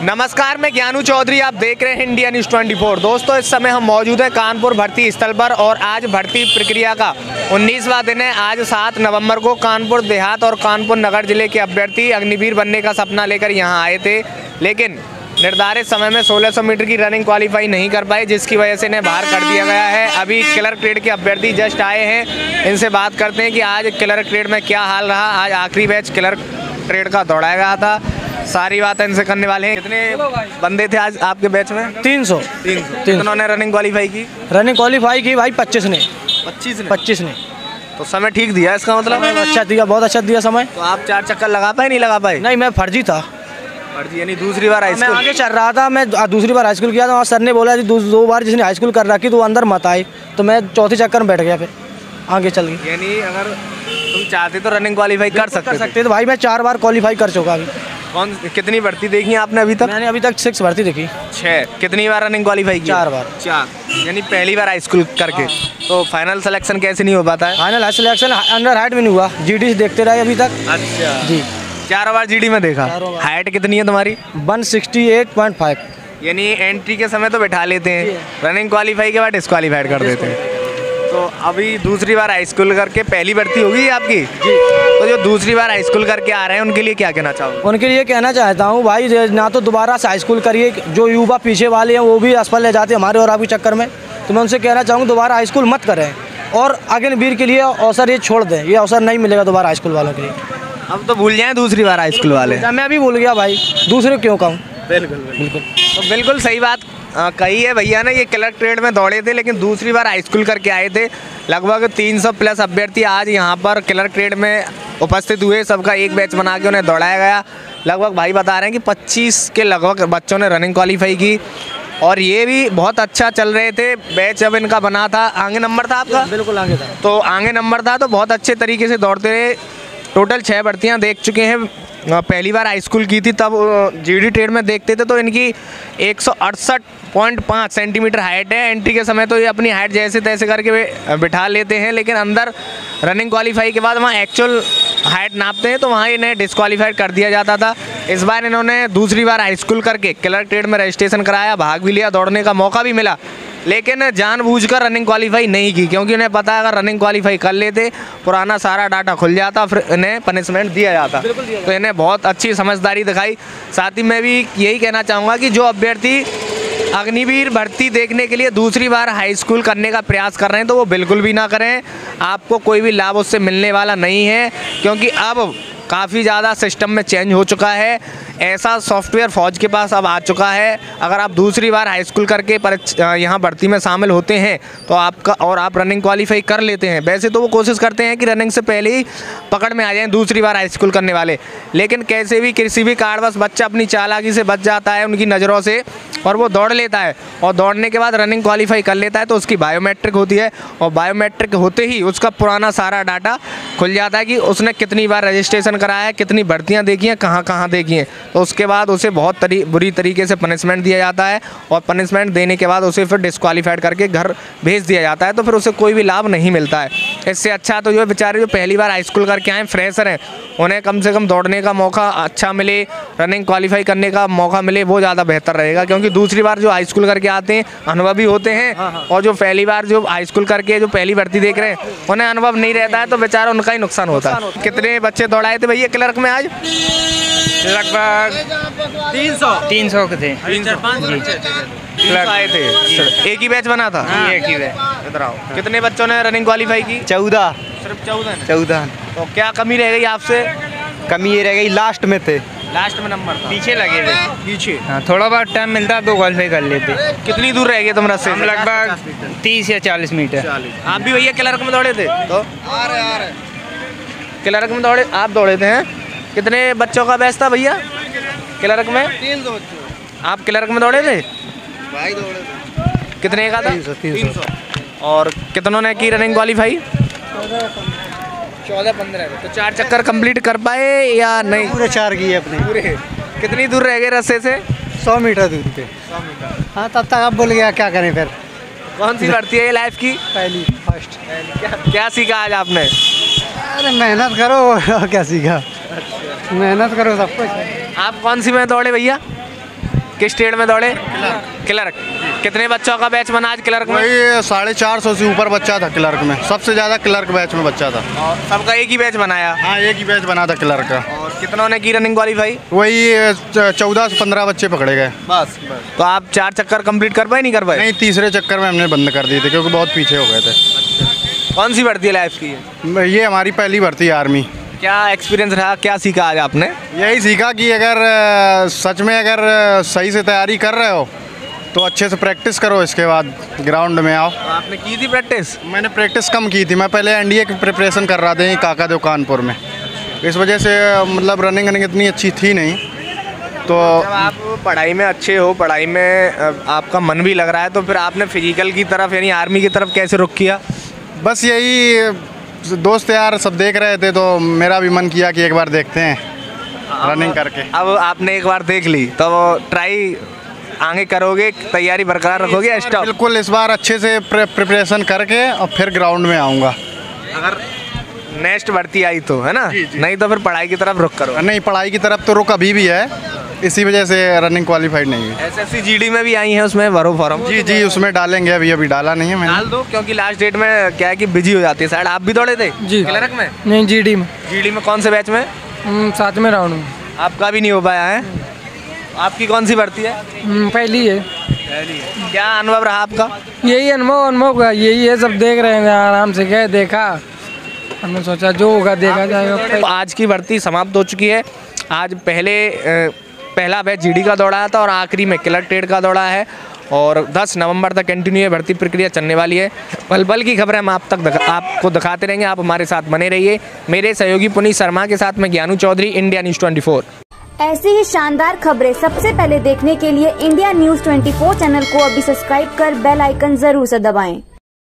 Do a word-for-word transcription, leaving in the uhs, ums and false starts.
नमस्कार, मैं ज्ञानू चौधरी, आप देख रहे हैं इंडिया न्यूज़ चौबीस। दोस्तों, इस समय हम मौजूद हैं कानपुर भर्ती स्थल पर और आज भर्ती प्रक्रिया का उन्नीसवां दिन है। आज सात नवंबर को कानपुर देहात और कानपुर नगर जिले के अभ्यर्थी अग्निवीर बनने का सपना लेकर यहां आए थे, लेकिन निर्धारित समय में सोलह सौ मीटर की रनिंग क्वालिफाई नहीं कर पाए, जिसकी वजह से इन्हें बाहर कर दिया गया है। अभी क्लर्क ट्रेड के अभ्यर्थी जस्ट आए हैं, इनसे बात करते हैं कि आज क्लर्क ट्रेड में क्या हाल रहा। आज आखिरी बैच क्लर्क ट्रेड का दौड़ाया गया था, सारी बातें इनसे करने वाले हैं। कितने बंदे थे आज आपके बैच में? तीन सौ तीन सौ कितनों ने रनिंग क्वालिफाई की? रनिंग क्वालिफाई की भाई पच्चीस ने पच्चीस ने पच्चीस ने तो समय ठीक दिया इसका मतलब? अच्छा दिया, बहुत अच्छा दिया समय। तो आप चार चक्कर लगा पाए नहीं लगा पाए? नहीं, मैं फर्जी था। फर्जी यानी दूसरी बार हाई मैं स्कूल? आगे चल रहा था, मैं दूसरी बार हाई स्कूल किया था। वहाँ सर ने बोला कि दो, दो बार जिसने हाई स्कूल कर रखी तो वो अंदर मत आए, तो मैं चौथी चक्कर में बैठ गया, फिर आगे चल गई। यानी अगर तुम चाहते तो रनिंग क्वालिफाई कर सकते कर सकते तो भाई मैं चार बार क्वालिफाई कर चुका अभी। कौन कितनी भर्ती देखी आपने अभी तक? मैंने अभी तक सिक्स भर्ती देखी। छः। कितनी बार रनिंग क्वालिफाई की? चार बार। चार यानी पहली बार हाई स्कूल करके। तो फाइनल सिलेक्शन कैसे नहीं हो पाता है? फाइनल सिलेक्शन अंडर हाइट में नहीं हुआ, जीडी देखते रहे अभी तक। अच्छा जी, चार बार जीडी में देखा। हाइट कितनी है तुम्हारी? One sixty eight point five. यानी एंट्री के समय तो बैठा लेते हैं, रनिंग क्वालिफाई के बाद डिस्क्वालीफाइड कर देते हैं। तो अभी दूसरी बार हाई स्कूल करके पहली भर्ती होगी आपकी जी। तो जो दूसरी बार हाई स्कूल करके आ रहे हैं उनके लिए क्या कहना चाहोगे? उनके लिए कहना चाहता हूँ भाई, ना तो दोबारा से हाई स्कूल करिए, जो युवा पीछे वाले हैं वो भी असफल ले जाते हैं हमारे और आपके चक्कर में। तो मैं उनसे कहना चाहूँगा दोबारा हाई स्कूल मत करें और अग्निवीर के लिए अवसर ये छोड़ दें, ये अवसर नहीं मिलेगा दोबारा हाई स्कूल वालों के लिए। अब तो भूल जाएं दूसरी बार हाई स्कूल वाले। मैं भी भूल गया भाई, दूसरे क्यों कहूँ। बिल्कुल बिल्कुल तो बिल्कुल सही बात आ, कही है भैया ने। ये क्लर्क ट्रेड में दौड़े थे लेकिन दूसरी बार हाई स्कूल करके आए थे। लगभग तीन सौ प्लस अभ्यर्थी आज यहाँ पर क्लर्क ट्रेड में उपस्थित हुए, सबका एक बैच बना के उन्हें दौड़ाया गया। लगभग भाई बता रहे हैं कि पच्चीस के लगभग बच्चों ने रनिंग क्वालिफाई की और ये भी बहुत अच्छा चल रहे थे। बैच अब इनका बना था, आगे नंबर था आपका? बिल्कुल आगे था। तो आगे नंबर था, तो बहुत अच्छे तरीके से दौड़ते रहे। टोटल छः भर्तियाँ देख चुके हैं। पहली बार हाई स्कूल की थी तब जीडी ट्रेड में देखते थे, तो इनकी एक सौ अड़सठ पॉइंट पाँच सेंटीमीटर हाइट है। एंट्री के समय तो ये अपनी हाइट जैसे तैसे करके बिठा लेते हैं, लेकिन अंदर रनिंग क्वालिफाई के बाद वहाँ एक्चुअल हाइट नापते हैं तो वहाँ इन्हें डिस्क्वालीफाइड कर दिया जाता था। इस बार इन्होंने दूसरी बार हाई स्कूल करके क्लर्क ट्रेड में रजिस्ट्रेशन कराया, भाग भी लिया, दौड़ने का मौका भी मिला, लेकिन जानबूझकर रनिंग क्वालिफाई नहीं की, क्योंकि उन्हें पता है अगर रनिंग क्वालिफाई कर लेते पुराना सारा डाटा खुल जाता, फिर इन्हें पनिशमेंट दिया जाता। तो इन्हें बहुत अच्छी समझदारी दिखाई। साथ ही मैं भी यही कहना चाहूँगा कि जो अभ्यर्थी अग्निवीर भर्ती देखने के लिए दूसरी बार हाई स्कूल करने का प्रयास कर रहे हैं तो वो बिल्कुल भी ना करें। आपको कोई भी लाभ उससे मिलने वाला नहीं है, क्योंकि अब काफ़ी ज़्यादा सिस्टम में चेंज हो चुका है। ऐसा सॉफ्टवेयर फौज के पास अब आ चुका है, अगर आप दूसरी बार हाई स्कूल करके परीक्षा यहाँ भर्ती में शामिल होते हैं तो आपका और आप रनिंग क्वालिफाई कर लेते हैं। वैसे तो वो कोशिश करते हैं कि रनिंग से पहले ही पकड़ में आ जाएं दूसरी बार हाई स्कूल करने वाले, लेकिन कैसे भी किसी भी कारणवश बच्चा अपनी चालाकी से बच जाता है उनकी नज़रों से और वो दौड़ लेता है और दौड़ने के बाद रनिंग क्वालिफाई कर लेता है, तो उसकी बायोमेट्रिक होती है और बायोमेट्रिक होते ही उसका पुराना सारा डाटा खुल जाता है कि उसने कितनी बार रजिस्ट्रेशन कराया है, कितनी भर्तियाँ देखी हैं, कहाँ कहाँ देखी हैं। तो उसके बाद उसे बहुत तरी बुरी तरीके से पनिशमेंट दिया जाता है और पनिशमेंट देने के बाद उसे फिर डिस्क्वालीफाइड करके घर भेज दिया जाता है, तो फिर उसे कोई भी लाभ नहीं मिलता है। इससे अच्छा तो जो बेचारे जो पहली बार हाई स्कूल करके आए फ्रेशर हैं, उन्हें कम से कम दौड़ने का मौका अच्छा मिले, रनिंग क्वालिफाई करने का मौका मिले, वो ज़्यादा बेहतर रहेगा। क्योंकि दूसरी बार जो हाई स्कूल करके आते हैं अनुभवी होते हैं, और जो पहली बार जो हाई स्कूल करके जो पहली भर्ती देख रहे हैं उन्हें अनुभव नहीं रहता है, तो बेचारा उनका ही नुकसान होता है। कितने बच्चे दौड़ाए थे भैया क्लर्क में आज? लगभग तीन सौ तीन सौ के थे। तीन सौ क्लर्क आए थे, एक ही बैच बना था? एक ही बैच। इधर आओ। कितने बच्चों ने रनिंग क्वालिफाई की? चौदह। सिर्फ चौदह? चौदह। तो क्या कमी रह गई आपसे? कमी ये रह गई लास्ट में थे, लास्ट में नंबर था, पीछे लगे थे। पीछे? हाँ, थोड़ा बहुत टाइम मिलता तो क्वालिफाई कर लेते। कितनी दूर रह गए तुम रस्से से? लगभग तीस या चालीस मीटर। आप भी भैया क्लर्क में दौड़े थे? तो आ रहे आ रहे क्लर्क में दौड़े, आप दौड़े थे हैं? कितने बच्चों का बैच था भैया क्लर्क में? तीन सौ बच्चों। आप क्लर्क में दौड़े थे? भाई दौड़े थे। कितने का था? तीन सौ। और कितनों ने की रनिंग क्वालिफाई? चौदह पंद्रह। तो चार चक्कर कंप्लीट कर पाए या नहीं? पूरे चार किए अपने। पूरे? कितनी दूर रह गए रस्से से? सौ मीटर दूर पे। सौ मीटर। हाँ, तब तक अब बोल गया क्या करें फिर। कौन सी भर्ती है ये लाइफ की? पहली फर्स्ट। क्या क्या सीखा आज आपने? अरे मेहनत करो और क्या सीखा। मेहनत करो सब कुछ। आप कौन सी में दौड़े भैया? किस ट्रेड में दौड़े? क्लर्क। कितने बच्चों का बैच बना आज क्लर्क में? वही साढ़े चार सौ से ऊपर बच्चा था क्लर्क में, सबसे ज़्यादा क्लर्क बैच में बच्चा था। और सबका एक ही बैच बनाया? हाँ, एक ही बैच बना था क्लर्क का। और कितनों ने की रनिंग क्वालीफाई? वही चौदह से पंद्रह बच्चे पकड़े गए बस। तो आप चार चक्कर कंप्लीट कर पाए नहीं कर पाए? नहीं, तीसरे चक्कर में हमने बंद कर दिए थे क्योंकि बहुत पीछे हो गए थे। कौन सी भर्ती है लाइफ की? ये हमारी पहली भर्ती है आर्मी। क्या एक्सपीरियंस रहा, क्या सीखा आज आपने? यही सीखा कि अगर अ, सच में अगर अ, सही से तैयारी कर रहे हो तो अच्छे से प्रैक्टिस करो, इसके बाद ग्राउंड में आओ। आपने की थी प्रैक्टिस? मैंने प्रैक्टिस कम की थी, मैं पहले एनडीए की प्रिपरेशन कर रहा था यहीं काकादेव कानपुर में, इस वजह से अ, मतलब रनिंग रनिंग इतनी अच्छी थी नहीं। तो जब आप पढ़ाई में अच्छे हो, पढ़ाई में अ, आपका मन भी लग रहा है, तो फिर आपने फिजिकल की तरफ यानी आर्मी की तरफ कैसे रुख किया? बस यही दोस्त यार सब देख रहे थे तो मेरा भी मन किया कि एक बार देखते हैं रनिंग करके। अब आपने एक बार देख ली तो ट्राई आगे करोगे, तैयारी बरकरार रखोगे? स्टॉप? बिल्कुल, इस बार अच्छे से प्रिपरेशन करके और फिर ग्राउंड में आऊँगा। अगर नेक्स्ट भर्ती आई तो, है ना? नहीं तो फिर पढ़ाई की तरफ रुख करो? नहीं, पढ़ाई की तरफ तो रुक अभी भी है, इसी वजह से रनिंग क्वालिफाइड नहीं हुई। एसएससी जीडी में भी आई है, उसमें भरो फॉर्म? जी जी, उसमें डालेंगे, अभी अभी डाला नहीं है मैंने। डाल दो, क्योंकि लास्ट डेट में क्या है कि बिजी हो जाती है। शायद आप भी दौड़े थे जी। क्लर्क में? नहीं, जीडी में। जीडी में कौन से बैच में? सातवें राउंड में। आपका भी नहीं हो पाया है? आपकी कौन सी भर्ती है? पहली है। पहली है। क्या अनुभव रहा आपका? यही अनुभव अनुभव का यही है, सब देख रहे हैं, आराम से गए, देखा, हमने सोचा जो होगा देखा जाएगा। आज की भर्ती समाप्त हो चुकी है। आज पहले पहला बैच जीडी का दौड़ा था और आखिरी में क्लर्क ट्रेड का दौड़ा है, और दस नवंबर तक कंटिन्यू भर्ती प्रक्रिया चलने वाली है। पल पल की खबरें हम आप तक दखा, आपको दिखाते रहेंगे, आप हमारे साथ बने रहिए। मेरे सहयोगी पुनीत शर्मा के साथ मैं Gyanu Chaudhary, India news twenty four. ऐसी ही शानदार खबरें सबसे पहले देखने के लिए India news twenty four channel को अभी सब्सक्राइब कर बेल आइकन जरूर से दबाएं।